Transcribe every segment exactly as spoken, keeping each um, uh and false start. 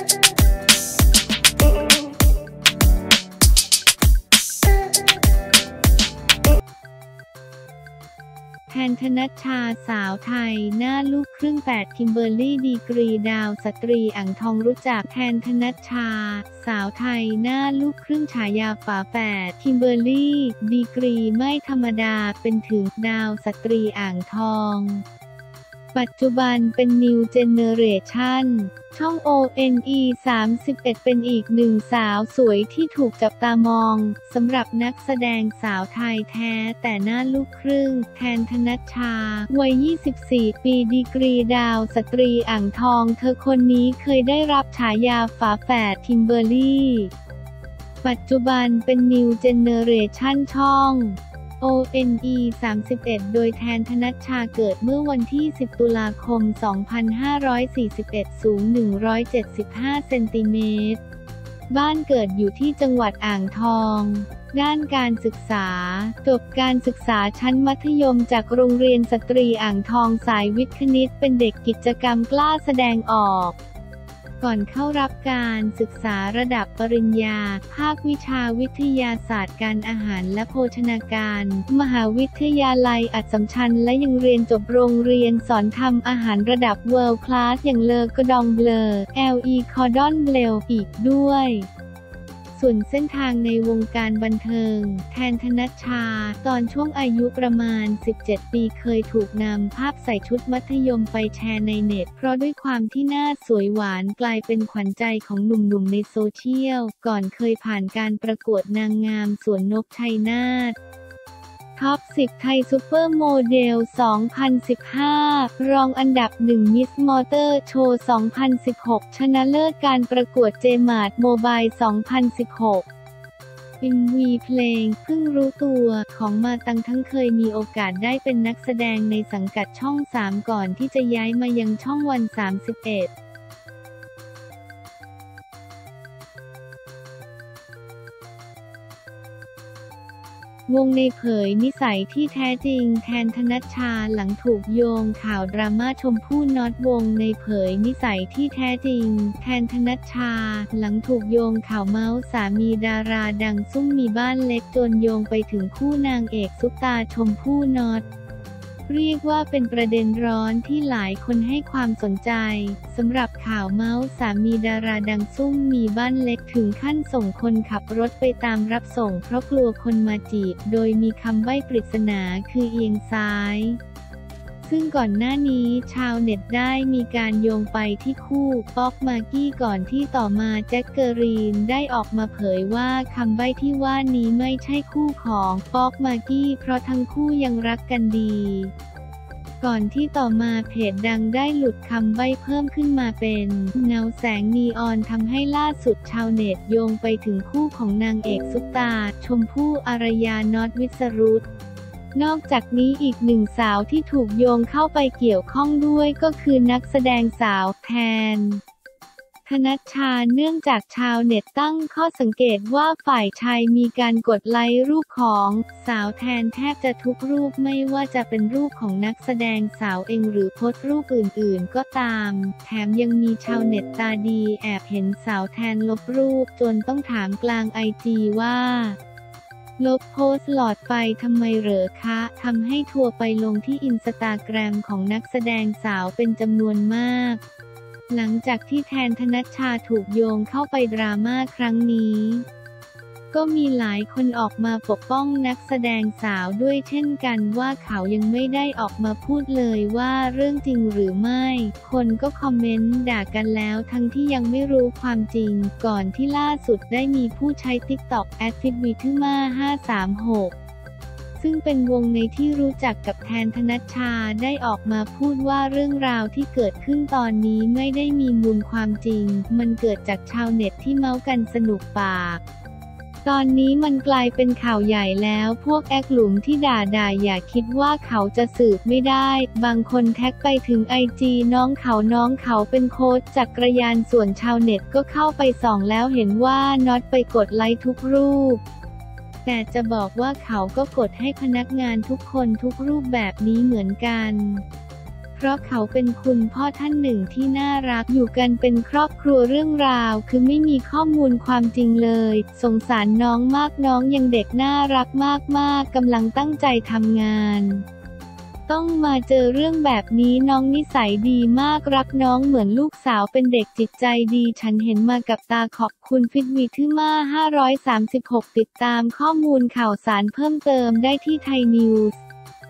แทน ธนัชชาสาวไทยหน้าลูกครึ่งแปดคิมเบอร์รี่ดีกรีดาวสตรีอ่างทองรู้จักแทน ธนัชชาสาวไทยหน้าลูกครึ่งฉายาฝาแฝดคิมเบอร์รี่ดีกรีไม่ธรรมดาเป็นถึงดาวสตรีอ่างทองปัจจุบันเป็น New Generation ช่อง โอ เอ็น อี สามสิบเอ็ด เป็นอีกหนึ่งสาวสวยที่ถูกจับตามองสำหรับนักแสดงสาวไทยแท้แต่หน้าลูกครึ่งแทน ธนัชชาวัย ยี่สิบสี่ ปีดีกรีดาวสตรีอ่างทองเธอคนนี้เคยได้รับฉายาฝาแฝดคิมเบอร์รี่ปัจจุบันเป็น New Generation ช่องโอ เอ็น อี สามสิบเอ็ด โดยแทน ธนัชชาเกิดเมื่อวันที่ สิบ ตุลาคม สองพันห้าร้อยสี่สิบเอ็ด สูง หนึ่งร้อยเจ็ดสิบห้า เซนติเมตร บ้านเกิดอยู่ที่จังหวัดอ่างทอง ด้านการศึกษาจบการศึกษาชั้นมัธยมจากโรงเรียนสตรีอ่างทองสายวิทย์คณิตเป็นเด็กกิจกรรมกล้าแสดงออกก่อนเข้ารับการศึกษาระดับปริญญาภาควิชาวิทยาศาสตร์การอาหารและโภชนาการมหาวิทยาลัยอัสสัมชัญและยังเรียนจบโรงเรียนสอนทำอาหารระดับเวิลด์คลาสอย่างเลอกระดองเบลอ แอล อี คอร์ดอนเบลอีกด้วยส่วนเส้นทางในวงการบันเทิงแทน ธนัชชาตอนช่วงอายุประมาณ สิบเจ็ด ปีเคยถูกนำภาพใส่ชุดมัธยมไปแชร์ในเน็ตเพราะด้วยความที่หน้าสวยหวานกลายเป็นขวัญใจของหนุ่มๆในโซเชียลก่อนเคยผ่านการประกวดนางงามสวนนกชัยนาทท็อป สิบ ไทยซูเปอร์โมเดล สองพันสิบห้า รองอันดับ หนึ่ง มิส มอเตอร์ โชว์ สองพันสิบหก ชนะเลิศการประกวดเจมาร์ทโมบาย สองพันสิบหก เอ็ม วี เพลงเพิ่งรู้ตัวของมาตังทั้งเคยมีโอกาสได้เป็นนักแสดงในสังกัดช่อง สาม ก่อนที่จะย้ายมายังช่องวัน สามสิบเอ็ดวงในเผยนิสัยที่แท้จริงแทน ธนัชชาหลังถูกโยงข่าวดราม่าชมพู่น็อตวงในเผยนิสัยที่แท้จริงแทน ธนัชชาหลังถูกโยงข่าวเมาส์สามีดาราดังซุ่มมีบ้านเล็กจนโยงไปถึงคู่นางเอกซุปตาชมพู่น็อตเรียกว่าเป็นประเด็นร้อนที่หลายคนให้ความสนใจสำหรับข่าวเมาส์สามีดาราดังซุ่มมีบ้านเล็กถึงขั้นส่งคนขับรถไปตามรับส่งเพราะกลัวคนมาจีบโดยมีคำใบ้ปริศนาคือเอียงซ้ายซึ่งก่อนหน้านี้ชาวเน็ตได้มีการโยงไปที่คู่ป๊อกมากกี้ก่อนที่ต่อมาแจ็คเกอรีนได้ออกมาเผยว่าคำใบ้ที่ว่านี้ไม่ใช่คู่ของป๊อกมากกี้เพราะทั้งคู่ยังรักกันดีก่อนที่ต่อมาเพจดังได้หลุดคำใบ้เพิ่มขึ้นมาเป็นเงาแสงนีออนทำให้ล่าสุดชาวเน็ตโยงไปถึงคู่ของนางเอกซุปตาชมพู่อารยาน็อตวิสรุตนอกจากนี้อีกหนึ่งสาวที่ถูกโยงเข้าไปเกี่ยวข้องด้วยก็คือนักแสดงสาวแทน ธนัชชาเนื่องจากชาวเน็ตตั้งข้อสังเกตว่าฝ่ายชายมีการกดไลค์รูปของสาวแทนแทบจะทุกรูปไม่ว่าจะเป็นรูปของนักแสดงสาวเองหรือโพสต์รูปอื่นๆก็ตามแถมยังมีชาวเน็ตตาดีแอบเห็นสาวแทนลบรูปจนต้องถามกลางไอจีว่าลบโพสต์หลอดไฟทำไมเหรอคะทำให้ทัวร์ไปลงที่อินสตาแกรมของนักแสดงสาวเป็นจำนวนมากหลังจากที่แทน ธนัชชาถูกโยงเข้าไปดราม่าครั้งนี้ก็มีหลายคนออกมาปกป้องนักแสดงสาวด้วยเช่นกันว่าเขายังไม่ได้ออกมาพูดเลยว่าเรื่องจริงหรือไม่คนก็คอมเมนต์ด่ากันแล้วทั้งที่ยังไม่รู้ความจริงก่อนที่ล่าสุดได้มีผู้ใช้ ติ๊กต็อก แอด ฟิตวิทึมาห้าสามหกซึ่งเป็นวงในที่รู้จักกับแทน ธนัชชาได้ออกมาพูดว่าเรื่องราวที่เกิดขึ้นตอนนี้ไม่ได้มีมูลความจริงมันเกิดจากชาวเน็ตที่เมาส์กันสนุกปากตอนนี้มันกลายเป็นข่าวใหญ่แล้วพวกแอคหลุมที่ด่าด่าอย่าคิดว่าเขาจะสืบไม่ได้บางคนแท็กไปถึงไอจีน้องเขาน้องเขาเป็นโค้ชจักรยานส่วนชาวเน็ตก็เข้าไปส่องแล้วเห็นว่าน็อตไปกดไลค์ทุกรูปแต่จะบอกว่าเขาก็กดให้พนักงานทุกคนทุกรูปแบบนี้เหมือนกันเพเพราะเขาเป็นคุณพ่อท่านหนึ่งที่น่ารักอยู่กันเป็นครอบครัวเรื่องราวคือไม่มีข้อมูลความจริงเลยสงสารน้องมากน้องยังเด็กน่ารักมากๆกำลังตั้งใจทำงานต้องมาเจอเรื่องแบบนี้น้องนิสัยดีมากรักน้องเหมือนลูกสาวเป็นเด็กจิตใจดีฉันเห็นมากับตาขอบคุณฟิตวีทึมาห้าร้อยสามสิบหกติดตามข้อมูลข่าวสารเพิ่มเติมได้ที่ไทยนิวส์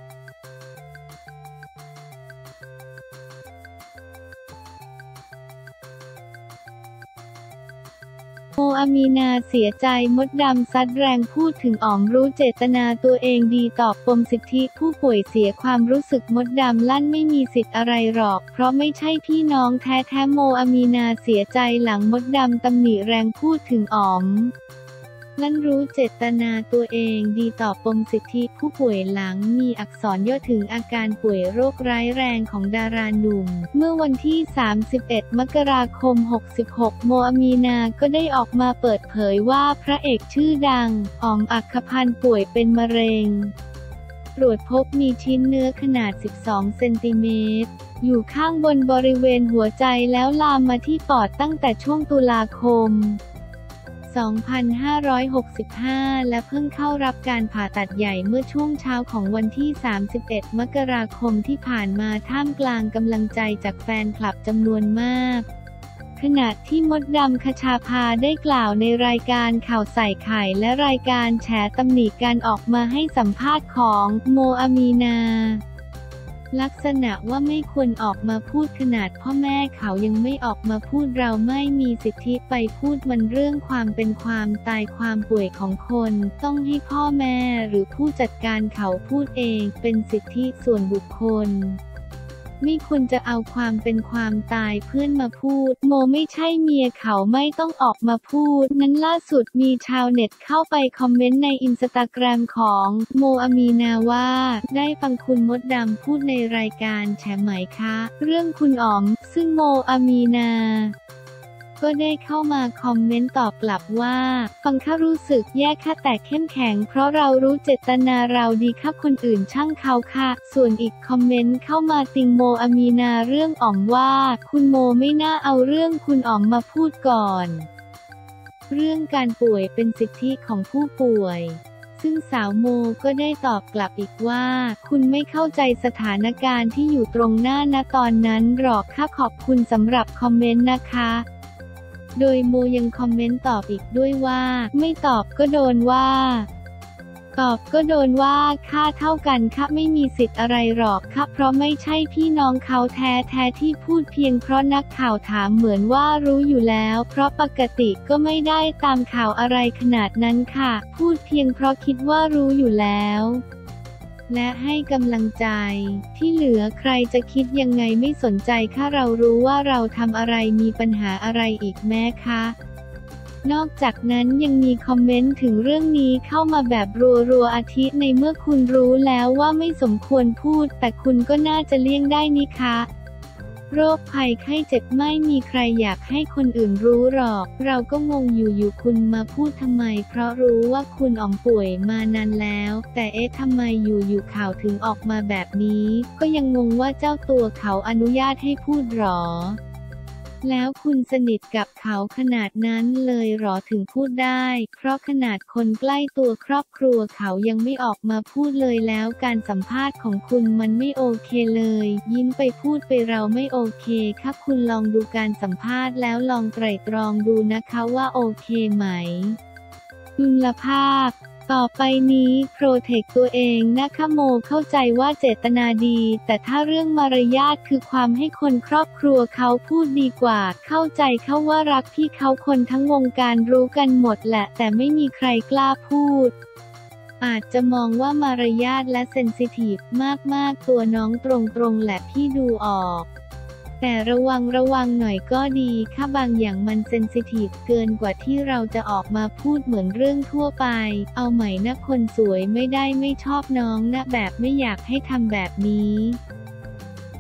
โมอามีนาเสียใจมดดำซัดแรงพูดถึงอ๋อมรู้เจตนาตัวเองดีตอบปมสิทธิผู้ป่วยเสียความรู้สึกมดดำลั่นไม่มีสิทธิ์อะไรหรอกเพราะไม่ใช่พี่น้องแท้ๆโมอามีนาเสียใจหลังมดดำตำหนิแรงพูดถึงอ๋อมลั่นรู้เจตนาตัวเองดีตอบปมสิทธิผู้ป่วยหลังมีอักษรย่อถึงอาการป่วยโรคร้ายแรงของดาราหนุ่มเมื่อวันที่สามสิบเอ็ดมกราคมหกสิบหกโมอามีนาก็ได้ออกมาเปิดเผยว่าพระเอกชื่อดังอ๋อมอัคคพันธ์ป่วยเป็นมะเร็งตรวจพบมีชิ้นเนื้อขนาดสิบสองเซนติเมตรอยู่ข้างบนบริเวณหัวใจแล้วลามมาที่ปอดตั้งแต่ช่วงตุลาคมสองพันห้าร้อยหกสิบห้าและเพิ่งเข้ารับการผ่าตัดใหญ่เมื่อช่วงเช้าของวันที่สามสิบเอ็ดมกราคมที่ผ่านมาท่ามกลางกำลังใจจากแฟนคลับจำนวนมากขณะที่มดดำคชาภาได้กล่าวในรายการข่าวใส่ไข่และรายการแฉตำหนิการออกมาให้สัมภาษณ์ของโมอามีนาลักษณะว่าไม่ควรออกมาพูดขนาดพ่อแม่เขายังไม่ออกมาพูดเราไม่มีสิทธิไปพูดมันเรื่องความเป็นความตายความป่วยของคนต้องให้พ่อแม่หรือผู้จัดการเขาพูดเองเป็นสิทธิส่วนบุคคลไม่ควรจะเอาความเป็นความตายเพื่อนมาพูดโมไม่ใช่เมียเขาไม่ต้องออกมาพูดนั้นล่าสุดมีชาวเน็ตเข้าไปคอมเมนต์ในอินสตาแกรมของโมอามีนาว่าได้ฟังคุณมดดำพูดในรายการแฉไหมคะเรื่องคุณอ๋อมซึ่งโมอามีนาก็ได้เข้ามาคอมเมนต์ตอบกลับว่าฟังค่ะรู้สึกแย่ค่ะแต่เข้มแข็งเพราะเรารู้เจตนาเราดีค่ะคนอื่นช่างเขาค่ะส่วนอีกคอมเมนต์เข้ามาติงโมอามีนาเรื่องอ๋อมว่าคุณโมไม่น่าเอาเรื่องคุณอ๋อมมาพูดก่อนเรื่องการป่วยเป็นสิทธิของผู้ป่วยซึ่งสาวโมก็ได้ตอบกลับอีกว่าคุณไม่เข้าใจสถานการณ์ที่อยู่ตรงหน้าณตอนนั้นหรอกค่ะขอบคุณสำหรับคอมเมนต์นะคะโดยโมยังคอมเมนต์ตอบอีกด้วยว่าไม่ตอบก็โดนว่าตอบก็โดนว่าค่าเท่ากันค่ะไม่มีสิทธิ์อะไรหรอกค่ะเพราะไม่ใช่พี่น้องเขาแท้แท้ที่พูดเพียงเพราะนักข่าวถามเหมือนว่ารู้อยู่แล้วเพราะปกติก็ไม่ได้ตามข่าวอะไรขนาดนั้นค่ะพูดเพียงเพราะคิดว่ารู้อยู่แล้วและให้กำลังใจที่เหลือใครจะคิดยังไงไม่สนใจค่ะเรารู้ว่าเราทำอะไรมีปัญหาอะไรอีกแม้คะนอกจากนั้นยังมีคอมเมนต์ถึงเรื่องนี้เข้ามาแบบรัวๆอาทิในเมื่อคุณรู้แล้วว่าไม่สมควรพูดแต่คุณก็น่าจะเลี่ยงได้นี่คะโรคภัยไข้เจ็บไม่มีใครอยากให้คนอื่นรู้หรอกเราก็งงอยู่อยู่คุณมาพูดทำไมเพราะรู้ว่าคุณอ๋อมป่วยมานานแล้วแต่เอ๊ะทำไมอยู่อยู่ข่าวถึงออกมาแบบนี้ก็ยังงงว่าเจ้าตัวเขาอนุญาตให้พูดหรอแล้วคุณสนิทกับเขาขนาดนั้นเลยหรอถึงพูดได้เพราะขนาดคนใกล้ตัวครอบครัวเขายังไม่ออกมาพูดเลยแล้วการสัมภาษณ์ของคุณมันไม่โอเคเลยยิ้มไปพูดไปเราไม่โอเคค่ะคุณลองดูการสัมภาษณ์แล้วลองไตร่ตรองดูนะคะว่าโอเคไหมคุณภาพต่อไปนี้โปรเทคตัวเองนะคะโมเข้าใจว่าเจตนาดีแต่ถ้าเรื่องมารยาทคือความให้คนครอบครัวเขาพูดดีกว่าเข้าใจเขาว่ารักพี่เขาคนทั้งวงการรู้กันหมดแหละแต่ไม่มีใครกล้าพูดอาจจะมองว่ามารยาทและเซนซิทีฟมากๆตัวน้องตรงๆแหละพี่ดูออกแต่ระวังระวังหน่อยก็ดีค่ะบางอย่างมันเซนซิทีฟเกินกว่าที่เราจะออกมาพูดเหมือนเรื่องทั่วไปเอาใหม่นะคนสวยไม่ได้ไม่ชอบน้องนะแบบไม่อยากให้ทำแบบนี้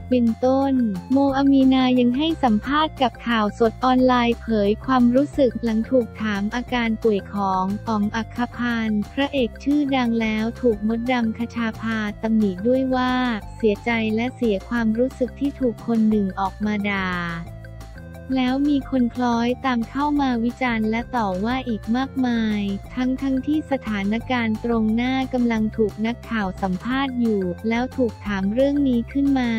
เป็นต้น โมอามีนายังให้สัมภาษณ์กับข่าวสดออนไลน์เผยความรู้สึกหลังถูกถามอาการป่วยของอ๋อมอัคคพันธ์พระเอกชื่อดังแล้วถูกมดดำคชาภาตำหนิด้วยว่าเสียใจและเสียความรู้สึกที่ถูกคนหนึ่งออกมาด่าแล้วมีคนคล้อยตามเข้ามาวิจารณ์และต่อว่าอีกมากมายทั้งทั้งที่สถานการณ์ตรงหน้ากำลังถูกนักข่าวสัมภาษณ์อยู่แล้วถูกถามเรื่องนี้ขึ้นมา